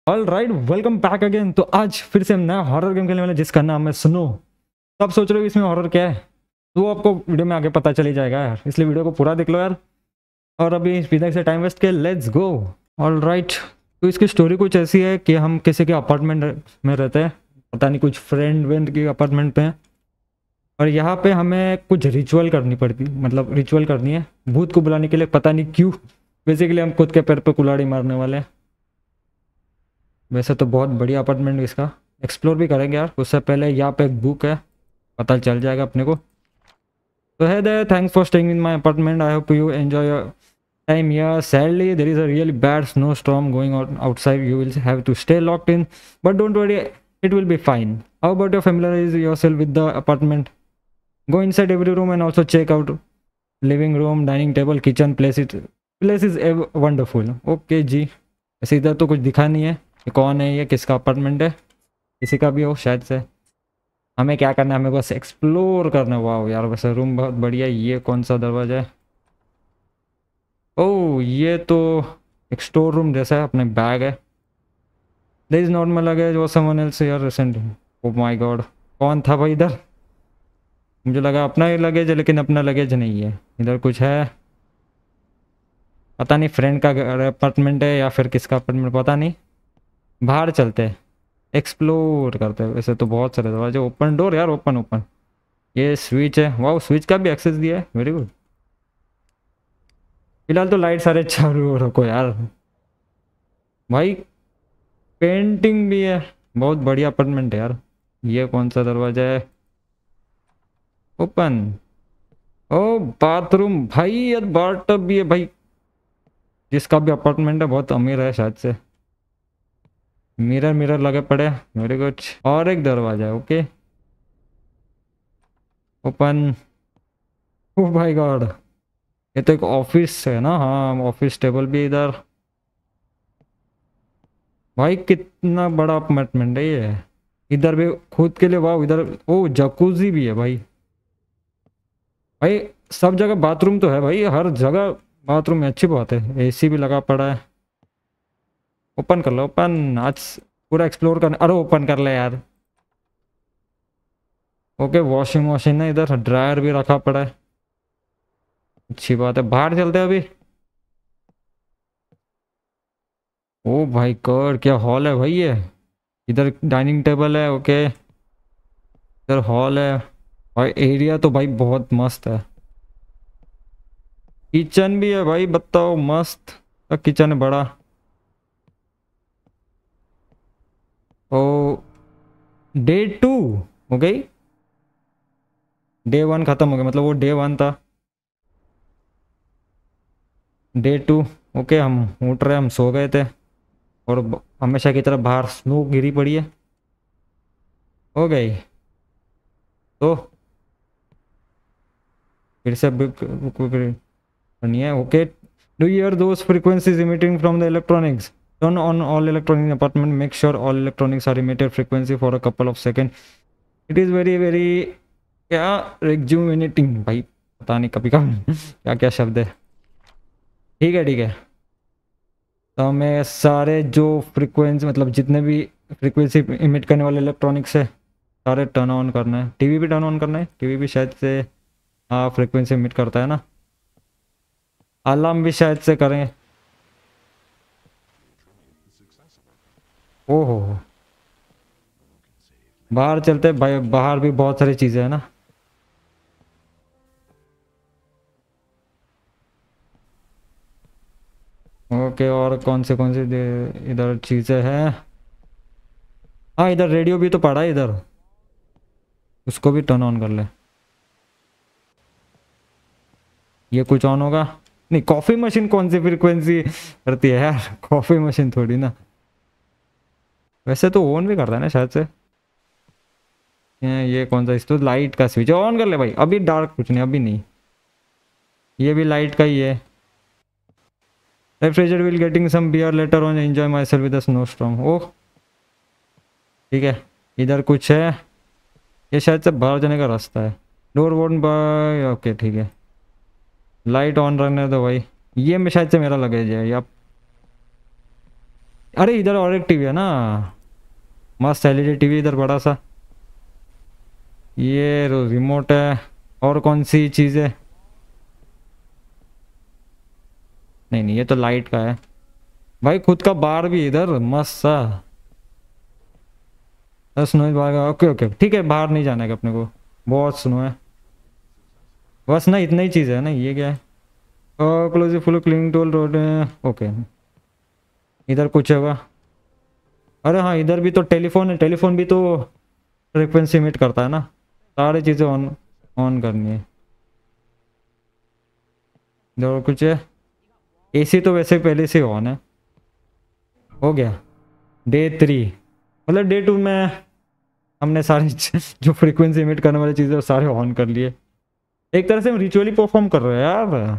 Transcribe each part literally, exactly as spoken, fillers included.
All right, welcome back again. तो आज फिर से हम नया हॉरर गेम खेलने वाले जिसका नाम है स्नो। तो आप सोच रहे हो इसमें हॉरर क्या है, तो वो आपको वीडियो में आगे पता चली जाएगा यार, इसलिए वीडियो को पूरा देख लो यार। और अभी बिना से टाइम वेस्ट के लेट्स गो। ऑल राइट, तो इसकी स्टोरी कुछ ऐसी है कि हम किसी के अपार्टमेंट में रहते हैं, पता नहीं कुछ फ्रेंड वेंड के अपार्टमेंट पे हैं। और यहाँ पे हमें कुछ रिचुअल करनी पड़ती, मतलब रिचुअल करनी है भूत को बुलाने के लिए, पता नहीं क्यों। बेसिकली हम खुद के पैर पे कुल्हाड़ी मारने वाले हैं। वैसे तो बहुत बढ़िया अपार्टमेंट है, इसका एक्सप्लोर भी करेंगे यार। उससे पहले यहाँ पे एक बुक है, पता चल जाएगा अपने को। तो hey there, thanks for staying in my apartment, I hope you enjoy your time here. Sadly there is a really bad snow storm going on outside, you will have to stay locked in, but don't worry, it will be fine. How about your familiarize yourself with the apartment? Go inside every room and also check out living room, dining table, kitchen, place it place is ev- wonderful. Okay जी। ऐसे इधर तो कुछ दिखा नहीं है, ये कौन है, ये किसका अपार्टमेंट है, किसी का भी हो शायद से। हमें क्या करना है, हमें बस एक्सप्लोर करना है। वाह यार, वैसे रूम बहुत बढ़िया है। ये कौन सा दरवाजा है? ओह, ये तो एक स्टोर रूम जैसा है, अपने बैग है। देयर इज नॉर्मल लगेज और someone else here recent. Oh my god, कौन था भाई इधर? मुझे लगा अपना ही लगेज है, लेकिन अपना लगेज नहीं है। इधर कुछ है, पता नहीं फ्रेंड का अपार्टमेंट है या फिर किसका अपार्टमेंट, पता नहीं। बाहर चलते हैं, एक्सप्लोर करते हैं। वैसे तो बहुत सारे दरवाजे, ओपन डोर यार, ओपन ओपन। ये स्विच है, वाह स्विच का भी एक्सेस दिया है, वेरी गुड। फिलहाल तो लाइट सारे चालू रखो यार। भाई पेंटिंग भी है, बहुत बढ़िया अपार्टमेंट है यार। ये कौन सा दरवाजा है? ओपन। ओ बाथरूम, भाई यार बाथटब भी है भाई। जिसका भी अपार्टमेंट है बहुत अमीर है शायद से। मिरर मिरर लगे पड़े, वेरी गुड। और एक दरवाजा है, ओके ओपन। ओ भाई गॉड, ये तो एक ऑफिस है ना। हाँ, ऑफिस टेबल भी है इधर। भाई कितना बड़ा अपार्टमेंट है ये। इधर भी खुद के लिए, वाह। इधर ओ जकूजी भी है भाई। भाई सब जगह बाथरूम तो है भाई, हर जगह बाथरूम है, अच्छी बात है। एसी भी लगा पड़ा है। ओपन कर लो, ओपन। आज पूरा एक्सप्लोर करना। अरे ओपन कर ले यार। ओके, वॉशिंग मशीन है इधर, ड्रायर भी रखा पड़ा है, अच्छी बात है। बाहर चलते हैं अभी। ओ भाई गॉड, क्या हॉल है भाई ये। इधर डाइनिंग टेबल है, ओके। इधर हॉल है भाई। एरिया तो भाई बहुत मस्त है। किचन भी है भाई, बताओ मस्त किचन है, बड़ा। ओ डे टू हो गई, डे वन खत्म हो गया, मतलब वो डे वन था। Day two, okay. हम उठ रहे, हम सो गए थे और ब- हमेशा की तरह बाहर स्नो गिरी पड़ी है, हो गई। तो फिर से बुक बुक करनी है, okay. Do you hear those frequencies emitting from the electronics? Turn on all electronics in apartment, make sure all electronics are emitted frequency for a couple of seconds. It is very very क्या rejuvenating भाई, पता नहीं कभी कभी क्या क्या शब्द है। ठीक है ठीक है। तो हमें सारे जो फ्रीक्वेंसी, मतलब जितने भी फ्रीक्वेंसी इमिट करने वाले इलेक्ट्रॉनिक्स है, सारे टर्न ऑन करना है। टीवी भी टर्न ऑन करना है, टीवी भी शायद से हाँ फ्रीक्वेंसी इमिट करता है ना। अलार्म भी शायद से करें। ओहो, बाहर चलते हैं भाई, बाहर भी बहुत सारी चीज़ें हैं ना। ओके, और कौन से कौन से दे- इधर चीज़ें हैं? हाँ, इधर रेडियो भी तो पड़ा है इधर, उसको भी टर्न ऑन कर ले। ये कुछ ऑन होगा? नहीं, कॉफ़ी मशीन कौन सी फ्रीक्वेंसी करती है यार, कॉफ़ी मशीन थोड़ी ना। वैसे तो ऑन भी करता है ना शायद से। ये ये कौन सा, इस तो लाइट का स्विच ऑन कर ले भाई। अभी डार्क कुछ नहीं, अभी नहीं। ये भी लाइट का ही है। Refrigerator will getting some beer later on, enjoy myself with snow storm. Oh ठीक है। इधर कुछ है, ये शायद से बाहर जाने का रास्ता है। डोर वोट बाय, ओके ठीक है। लाइट ऑन रहने दो भाई। ये में शायद से मेरा लगेज है या अरे इधर और एक टीवी है ना, मस्त एलईडी टीवी इधर बड़ा सा। ये रिमोट है। और कौन सी चीज़ है? नहीं नहीं, ये तो लाइट का है भाई। खुद का बार भी इधर मस्त सा। स्नो बार, ओके ओके ठीक है, बाहर नहीं जाना है अपने को, बहुत स्नो है। बस ना इतना ही चीज़ है ना, ये क्या है? Close full clean toll road, okay. इधर कुछ होगा? अरे हाँ, इधर भी तो टेलीफोन है, टेलीफोन भी तो फ्रिक्वेंसी इमिट करता है ना। सारी चीज़ें ऑन ऑन करनी है। इधर कुछ है? एसी तो वैसे पहले से ऑन है। हो गया डे थ्री। मतलब डे टू में हमने सारे जो फ्रीक्वेंसी इमिट करने वाली चीज़ें वो सारे ऑन कर लिए। एक तरह से हम रिचुअली परफॉर्म कर रहे हैं यार,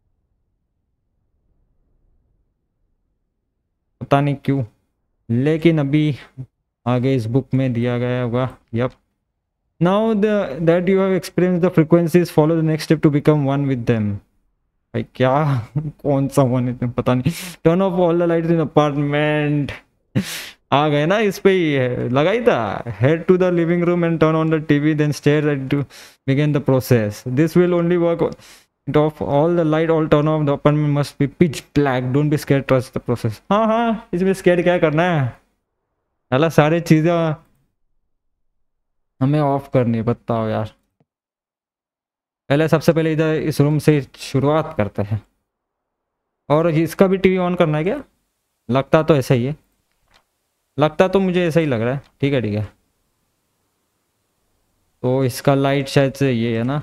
पता नहीं क्यों। लेकिन अभी आगे इस बुक में दिया गया होगा। Yup, now that you have experience the frequencies, follow the next step to become one with them. भाई क्या कौन सा वन है पता नहीं। Turn off all the lights in apartment. आ गए ना, इस पे ही है लगा ही था। Head to the living room and turn on the TV, then stare at to begin the process. This will only work of all the light, all turn off the apartment must be pitch black, don't be scared, trust the process. हाँ हाँ, इसमें scared क्या करना है? अला सारी चीज़ें हमें ऑफ करनी है, बताओ यार। पहले सबसे पहले इधर इस रूम से शुरुआत करते हैं। और इसका भी टीवी ऑन करना है क्या? लगता तो ऐसा ही है, लगता तो मुझे ऐसा ही लग रहा है। ठीक है ठीक है, तो इसका लाइट शायद से ये है ना,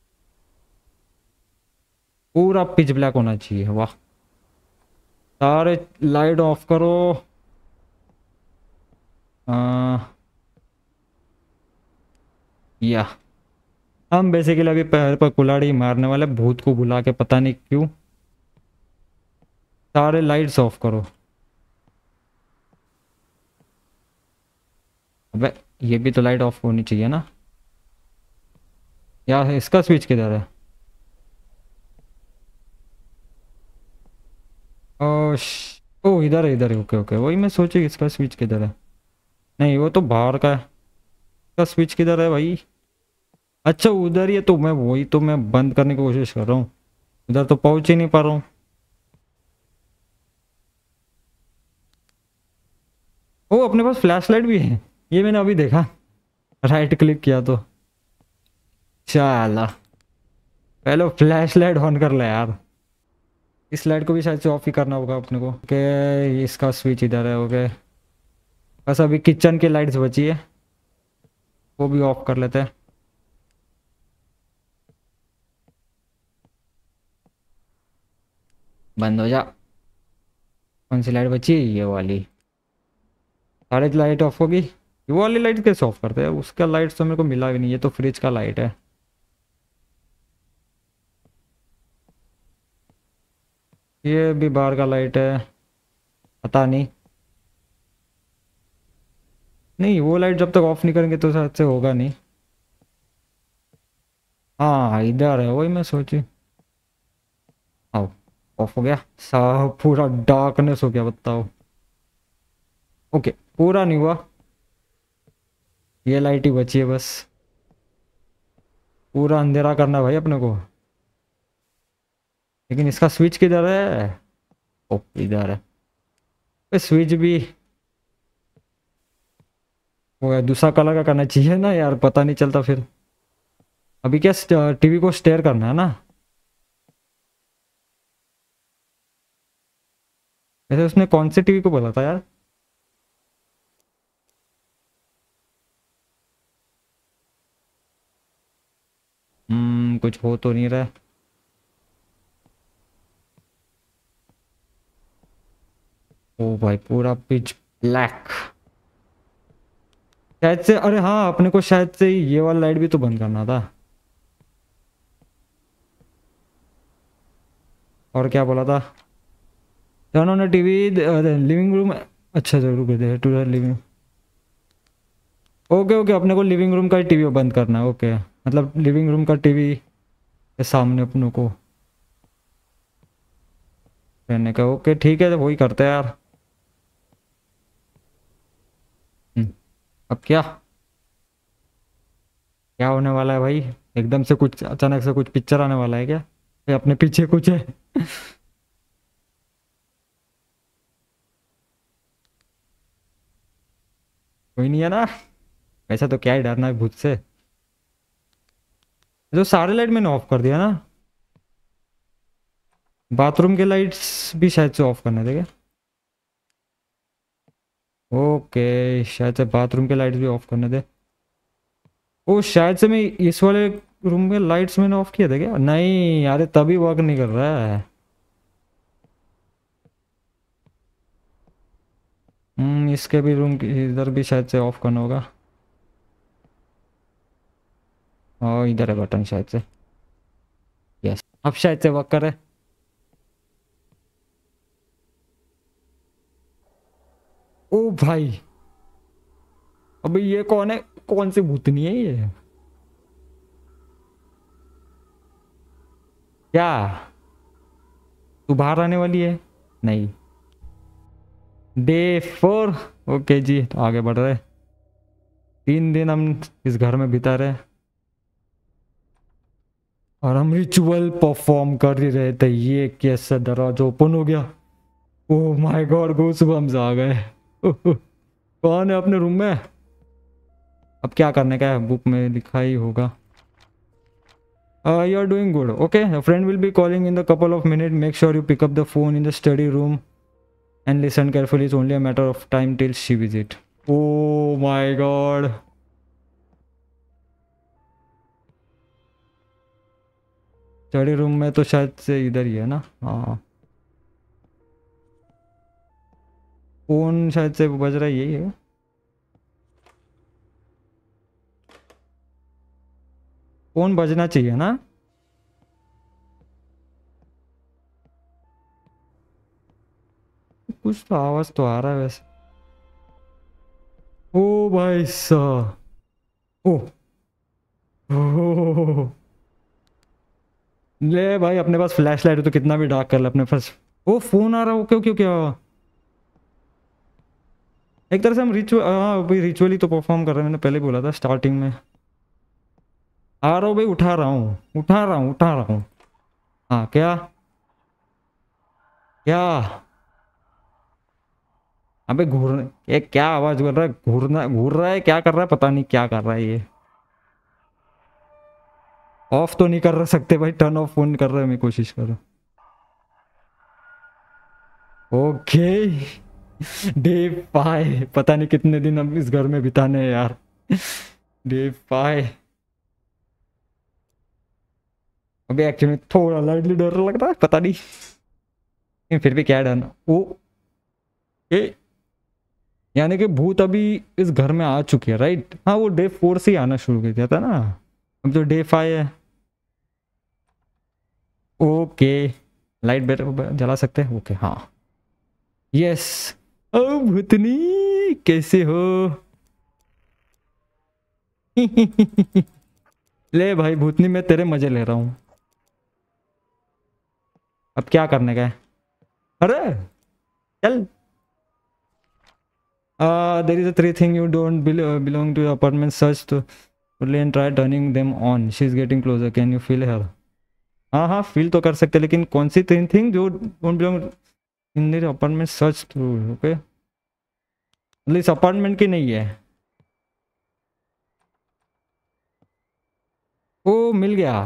पूरा पिच ब्लैक होना चाहिए। वाह, सारे लाइट ऑफ करो। आ, या हम बेसिकली अभी पैर पर कुल्हाड़ी मारने वाले भूत को बुला के, पता नहीं क्यों। सारे लाइट्स ऑफ करो। अबे ये भी तो लाइट ऑफ होनी चाहिए ना। यार इसका स्विच किधर है? ओ श- ओ इधर है, इधर है, ओके ओके। वही मैं सोची इसका स्विच किधर है। नहीं वो तो बाहर का है, इसका स्विच किधर है भाई? अच्छा उधर ही है, तो मैं वही तो मैं बंद करने की कोशिश कर रहा हूँ, उधर तो पहुंच ही नहीं पा रहा हूँ। ओ अपने पास फ्लैश लाइट भी है, ये मैंने अभी देखा, राइट क्लिक किया तो। चला, पहले फ्लैश लाइट ऑन कर ले यार। इस लाइट को भी शायद से ऑफ ही करना होगा अपने को। ओके इसका स्विच इधर है, ओके। बस अभी किचन की लाइट्स बची है, वो भी ऑफ कर लेते हैं। बंद हो जा। कौन सी लाइट बची है? ये वाली। सारी लाइट ऑफ होगी। ये वाली लाइट कैसे ऑफ करते हैं? उसका लाइट तो मेरे को मिला भी नहीं, ये तो फ्रिज का लाइट है। ये भी बाहर का लाइट है, पता नहीं। नहीं वो लाइट जब तक ऑफ नहीं करेंगे तो शायद से होगा नहीं। हाँ इधर है, वही मैं सोची। आओ, ऑफ हो गया, सब पूरा डार्कनेस हो गया, बताओ। ओके, पूरा नहीं हुआ, ये लाइट ही बची है बस। पूरा अंधेरा करना है भाई अपने को। लेकिन इसका स्विच किधर है? ओ इधर है। स्विच भी वो है, दूसरा कलर का करना चाहिए ना यार, पता नहीं चलता फिर। अभी क्या टीवी को स्टेयर करना है ना? वैसे उसने कौन से टीवी को बोला था यार? हम्म कुछ हो तो नहीं रहा है। ओ भाई पूरा पिच ब्लैक। शायद से, अरे हाँ अपने को शायद से ये वाला लाइट भी तो बंद करना था। और क्या बोला था? Turn on the TV living room. अच्छा जरूर कर दे to the living. Okay okay, अपने को लिविंग रूम का ही टीवी बंद करना है, ओके। मतलब लिविंग रूम का टीवी के सामने अपनों को रहने का, ओके ठीक है, तो वही करते हैं यार। अब क्या क्या होने वाला है भाई? एकदम से कुछ अचानक से कुछ पिक्चर आने वाला है क्या? ये अपने पीछे कुछ है? कोई नहीं है ना? ऐसा तो क्या ही डरना है भूत से। जो सारे लाइट मैंने ऑफ कर दिया ना। बाथरूम के लाइट्स भी शायद से ऑफ करने थे क्या? ओके, शायद से बाथरूम के लाइट्स भी ऑफ करने थे। ओ शायद से मैं इस वाले रूम में लाइट्स मैंने ऑफ किया था क्या? नहीं यार, तभी वर्क नहीं कर रहा है। हम्म इसके भी रूम इधर भी शायद से ऑफ करना होगा। और इधर है बटन शायद से। यस, अब शायद से वर्क करे। ओ भाई, अबे ये कौन है? कौन सी भूतनी है ये? क्या तू बाहर आने वाली है? नहीं। Day four. ओके जी, तो आगे बढ़ रहे। तीन दिन हम इस घर में बिता रहे और हम रिचुअल परफॉर्म कर ही रहे थे। ये कैसे दरवाजा ओपन हो गया? ओह माय गॉड, गूज़बम्स आ गए। कौन है अपने रूम में? अब क्या करने का है? बुक में लिखा ही होगा। You are doing good, okay the friend will be calling in the couple of minute, make sure you pick up the phone in the study room and listen carefully. It's only a matter of time till she visit. Oh my god. Study room में तो शायद से इधर ही है ना? हाँ, phone शायद से बज रहा है, यही है। फोन बजना चाहिए ना? कुछ तो आवाज तो आ रहा है वैसे। ओ भाई साहब। ओ ओह। ले भाई, अपने पास फ्लैश लाइट है तो कितना भी डार्क कर ले अपने पास। ओ फोन आ रहा है, क्यों क्यों क्या? एक तरह से हम रिचुअल, हाँ भाई रिचुअली तो परफॉर्म कर रहे हैं, मैंने पहले बोला था स्टार्टिंग में। आ रहा हूँ भाई, उठा रहा हूँ उठा रहा हूँ उठा रहा हूँ। हाँ क्या? क्या? अबे घूर, ये क्या आवाज कर रहा है? घूरना घूर रहा है, क्या कर रहा है? पता नहीं क्या कर रहा है ये। ऑफ तो नहीं कर रहा सकते भाई, टर्न ऑफ फोन कर रहा है, मैं कोशिश करूँ। ओके। डे फाइव, पता नहीं कितने दिन हम इस घर में बिताने हैं यार। Day five. अबे एक्चुअली थोड़ा लाइटली डर लग रहा है, पता नहीं, लेकिन फिर भी क्या डर। ओ ये, यानी कि भूत अभी इस घर में आ चुकी है, राइट? हाँ, वो डे फोर से ही आना शुरू कर दिया था ना। अब जो डे फाइव है। ओके, लाइट बेटर जला सकते हैं, ओके हाँ। यस। ओ भूतनी, कैसे हो? ले भाई भूतनी, मैं तेरे मजे ले रहा हूँ। अब क्या करने का है? अरे चल। Uh, there is a three thing you don't bel uh, belong to the apartment. Search to and try turning them on. She's getting closer. Can you feel her? हाँ हाँ, फील तो कर सकते, लेकिन कौन सी तीन थिंग जो don't belong in the apartment? Search through, okay. मतलब इस अपार्टमेंट की नहीं है। ओ मिल गया।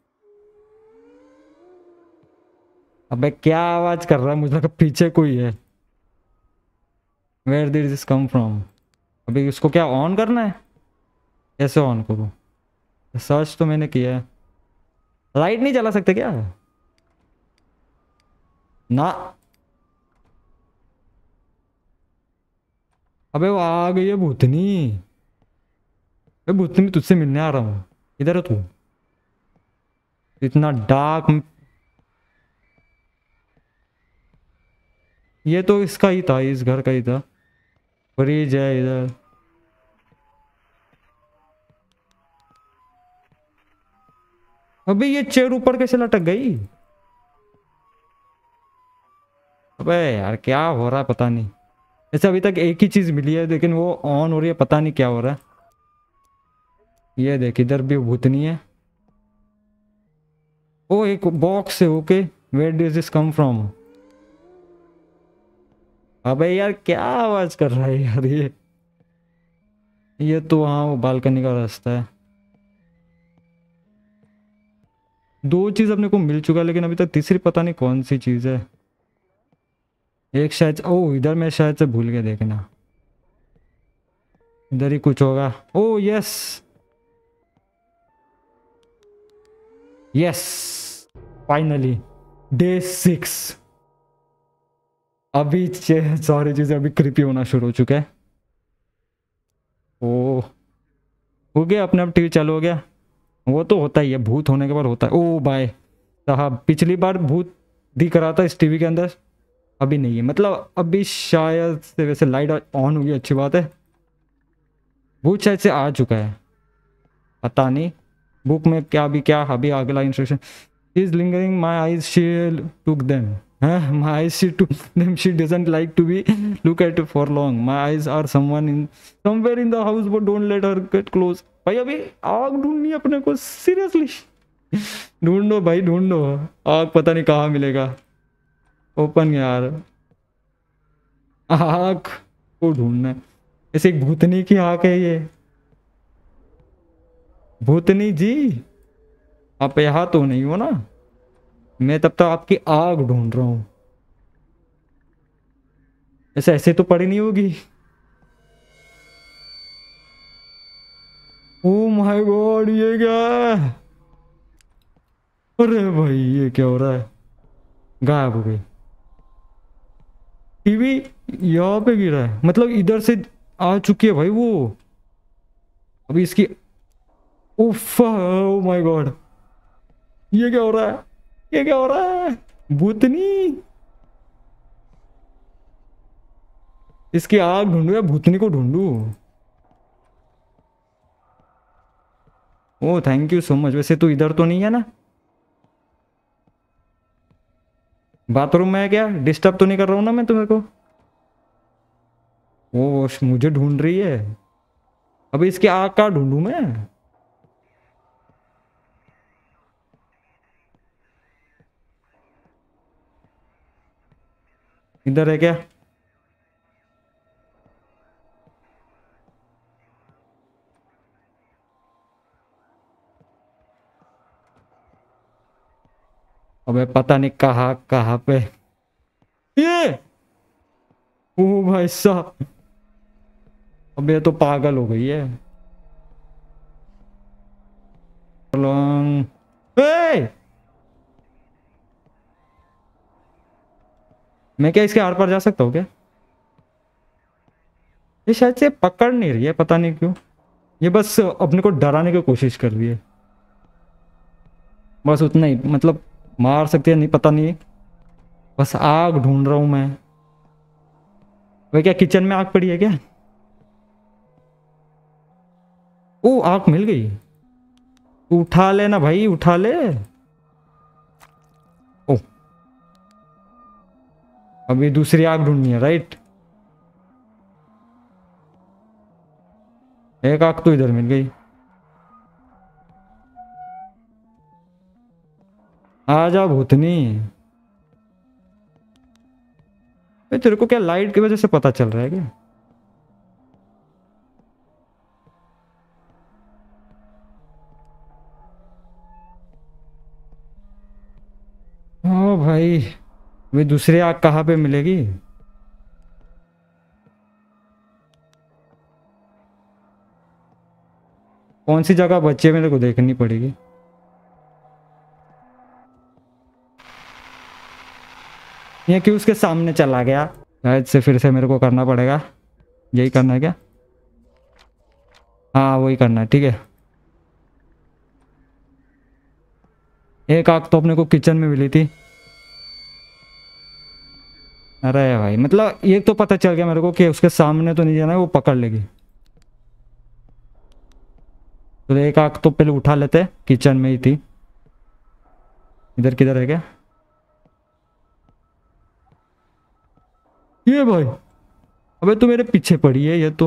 अबे क्या आवाज कर रहा है? मुझे लगा पीछे कोई है। Where did this come from? अभी इसको क्या ऑन करना है? कैसे ऑन करूँ? सर्च तो मैंने किया है। लाइट नहीं जला सकते क्या? ना। अबे वो आ गई है भूतनी। अबे भूतनी, तुझसे मिलने आ रहा हूँ। इधर है तू? इतना डार्क। ये तो इसका ही था, इस घर का ही था। फ्रिज है इधर। अबे ये चेयर ऊपर कैसे लटक गई? अबे यार क्या हो रहा है पता नहीं। ऐसे अभी तक एक ही चीज मिली है लेकिन वो ऑन हो रही है, पता नहीं क्या हो रहा है। ये देख इधर भी भूतनी है। ओ एक बॉक्स है, okay. Where does this come from? अबे यार क्या आवाज कर रहा है यार ये ये तो वहाँ वो बालकनी का रास्ता है। दो चीज अपने को मिल चुका है लेकिन अभी तक तीसरी पता नहीं कौन सी चीज है। एक शायद, ओ इधर मैं शायद से भूल गया देखना। इधर ही कुछ होगा। Oh yes yes, finally day six. अभी चे- सारी चीजें अभी क्रिपी होना शुरू हो चुका है। ओ हो गया, अपने आप टीवी चालू हो गया। वो तो होता ही है, भूत होने के बाद होता है। ओ भाई साहब, पिछली बार भूत दिख रहा था इस टीवी के अंदर, अभी नहीं है। मतलब अभी शायद से वैसे लाइट ऑन होगी, अच्छी बात है। भूत शायद से आ चुका है, पता नहीं बुक में क्या भी क्या अभी अगला instruction is lingering my eyes she took them. My eyes she took them she doesn't like to be look at for long my eyes are someone in somewhere in the house but don't let her get close. भाई अभी आग ढूंढनी है अपने को, seriously ढूंढो भाई ढूंढो। आग पता नहीं कहाँ मिलेगा। ओपन यार, आग को ढूंढना है। ऐसे एक भूतनी की आग है ये। भूतनी जी आप यहाँ तो नहीं हो ना? मैं तब तक आपकी आग ढूंढ रहा हूं। ऐसे ऐसे तो पड़ी नहीं होगी। ओ माय गॉड, ये क्या है? अरे भाई ये क्या हो रहा है? गायब हो गई टीवी। यहाँ पे गिरा है, मतलब इधर से आ चुकी है भाई वो। अभी इसकी, उफ ओ माय गॉड, ये क्या हो रहा है? ये क्या हो रहा है? भूतनी, इसकी आग ढूंढू या भूतनी को ढूंढू? Oh thank you so much. वैसे तू इधर तो नहीं है ना? बाथरूम में है क्या? डिस्टर्ब तो नहीं कर रहा हूँ ना मैं तुम्हें को? वो मुझे ढूंढ रही है। अभी इसकी आग का ढूंढू मैं? इधर है क्या? अबे पता नहीं कहाँ कहाँ पे ये। ओ भाई साहब, अब ये तो पागल हो गई है। लॉन्ग ए! मैं क्या इसके आर पार जा सकता हूँ क्या? ये शायद से पकड़ नहीं रही है, पता नहीं क्यों। ये बस अपने को डराने की कोशिश कर रही है, बस उतना ही। मतलब मार सकती है नहीं, पता नहीं। बस आग ढूंढ रहा हूँ मैं। वह क्या किचन में आग पड़ी है क्या? ओ आग मिल गई। उठा लेना भाई, उठा ले। ओ अभी दूसरी आग ढूंढनी है, राइट? एक आग तो इधर मिल गई। आ जा भूतनी। ए, तेरे को क्या लाइट की वजह से पता चल रहा है क्या? हाँ भाई, वे दूसरी आग कहाँ पे मिलेगी? कौन सी जगह बची है मेरे को देखनी पड़ेगी। ये क्यों उसके सामने चला गया? शायद से फिर से मेरे को करना पड़ेगा। यही करना है क्या? हाँ वही करना है, ठीक है। एक आग तो अपने को किचन में मिली थी। अरे भाई, मतलब ये तो पता चल गया मेरे को कि उसके सामने तो नहीं जाना है, वो पकड़ लेगी। तो एक आग तो पहले उठा लेते, किचन में ही थी। इधर किधर है क्या? ये भाई, अबे तू मेरे पीछे पड़ी है ये तो।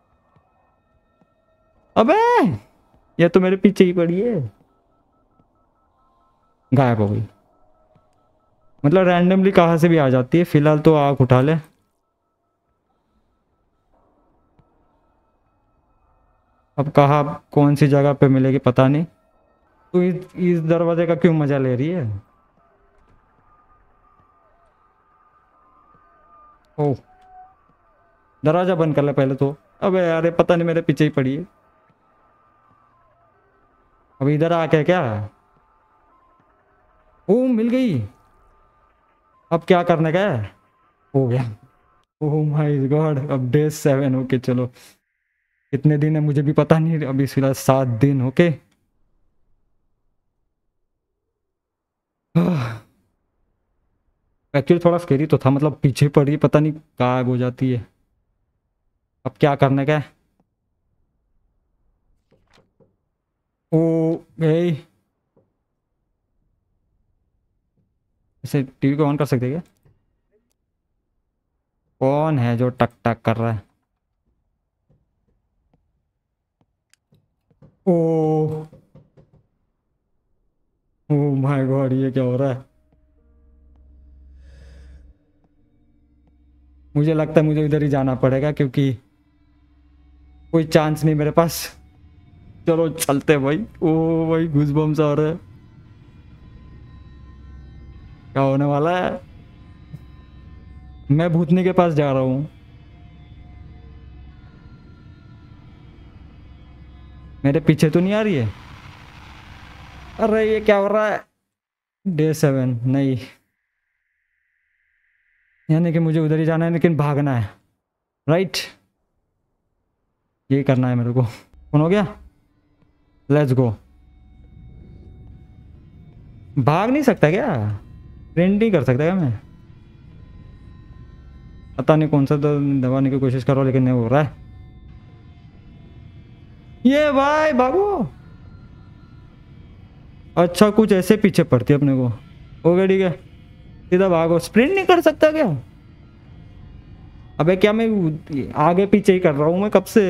अबे ये तो मेरे पीछे ही पड़ी है। गायब हो गई। मतलब रैंडमली कहाँ से भी आ जाती है। फिलहाल तो आग उठा ले। अब कहाँ कौन सी जगह पे मिलेगी पता नहीं। तू इस, इस दरवाजे का क्यों मजा ले रही है। ओ दरवाजा बंद कर ले पहले तो। अबे यार ये पता नहीं मेरे पीछे ही पड़ी है। अब इधर आके क्या। ओ मिल गई। अब क्या करने का है। हो गया। ओह माय गॉड अब डे सेवन। ओके चलो कितने दिन है मुझे भी पता नहीं। अभी फिलहाल सात दिन। ओके एक्चुअली थोड़ा स्केरी तो था। मतलब पीछे पड़ी पता नहीं गायब हो जाती है। अब क्या करने का है। ओ गई। इसे टीवी को ऑन कर सकते क्या। कौन है जो टक टक कर रहा है। ओ ओ माय गॉड ये क्या हो रहा है। मुझे लगता है मुझे इधर ही जाना पड़ेगा क्योंकि कोई चांस नहीं मेरे पास। चलो चलते भाई। ओ भाई गूज़बम्स आ रहा है। क्या होने वाला है। मैं भूतनी के पास जा रहा हूँ। मेरे पीछे तो नहीं आ रही है। अरे ये क्या हो रहा है। डे सेवन नहीं। यानी कि मुझे उधर ही जाना है लेकिन भागना है। राइट यही करना है मेरे को। कौन हो गया। Let's go. भाग नहीं सकता क्या। ट्रेंड नहीं कर सकता क्या मैं। पता नहीं कौन सा तो दबाने की कोशिश करो लेकिन नहीं हो रहा है। ये भाई भागो। अच्छा कुछ ऐसे पीछे पड़ती है अपने को। हो गया ठीक है। सीधा भागो। स्प्रिंट नहीं कर सकता क्या। अबे क्या मैं आगे पीछे ही कर रहा हूँ मैं कब से।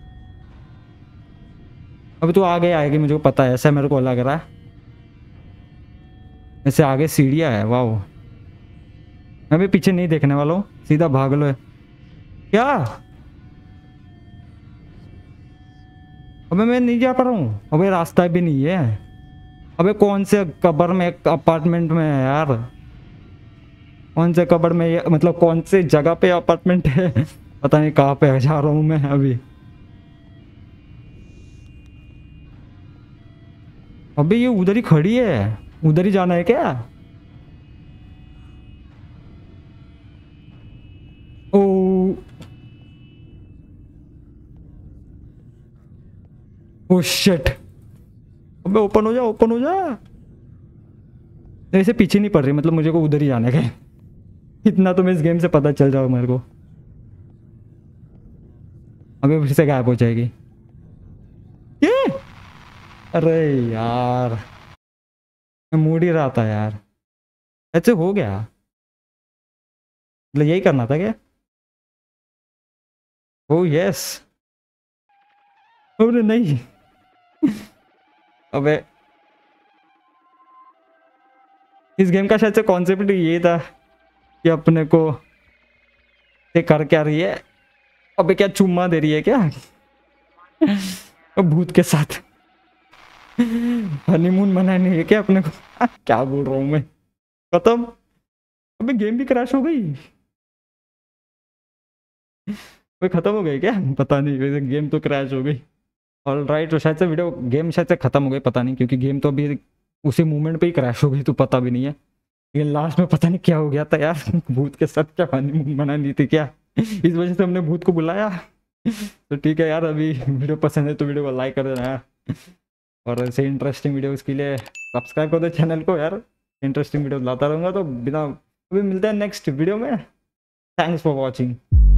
अभी तो आगे आएगी मुझे पता है। ऐसा मेरे को लग रहा है। ऐसे आगे सीढ़ियाँ है। वाह मैं भी पीछे नहीं देखने वाला हूँ। सीधा भाग लो। क्या। अबे मैं नहीं जा पा रहा हूँ। अबे रास्ता भी नहीं है। अबे कौन से कब्र में अपार्टमेंट में है यार। कौन से कब्र में ये मतलब कौन से जगह पे अपार्टमेंट है। पता नहीं कहाँ पे जा रहा हूँ मैं अभी। अबे ये उधर ही खड़ी है। उधर ही जाना है क्या। ओ ओ शिट। अबे ओपन हो जा ओपन हो जा। ऐसे पीछे नहीं पड़ रही मतलब मुझे को उधर ही जाने का है। इतना तो मैं इस गेम से पता चल जाओ मेरे को। अबे फिर से गायब हो जाएगी। ये अरे यार मैं मूड ही रहा था यार। ऐसे हो गया। मतलब यही करना था क्या। Oh yes. अरे नहीं। अबे इस गेम का शायद से कॉन्सेप्ट ये था कि अपने को ये कर क्या रही है। अबे क्या चुम्मा दे रही है क्या। भूत के साथ हनीमून मनाने है क्या अपने को। क्या बोल रहा हूँ मैं। खत्म। अबे गेम भी क्रैश हो गई। वे खत्म हो गई क्या पता नहीं। वैसे गेम तो क्रैश हो गई। ऑल राइट तो शायद से वीडियो गेम शायद से खत्म हो गई पता नहीं क्योंकि गेम तो अभी उसी मोमेंट पे ही क्रैश हो गई तो पता भी नहीं है। लेकिन लास्ट में पता नहीं क्या हो गया था यार। भूत के साथ क्या हनीमून मनानी थी क्या। इस वजह से हमने भूत को बुलाया। तो ठीक है यार अभी वीडियो पसंद है तो वीडियो को लाइक कर देना यार। और ऐसे इंटरेस्टिंग वीडियोस के लिए सब्सक्राइब कर दो चैनल को यार। इंटरेस्टिंग वीडियो लाता रहूँगा तो बिना अभी मिलते हैं नेक्स्ट वीडियो में। Thanks for watching.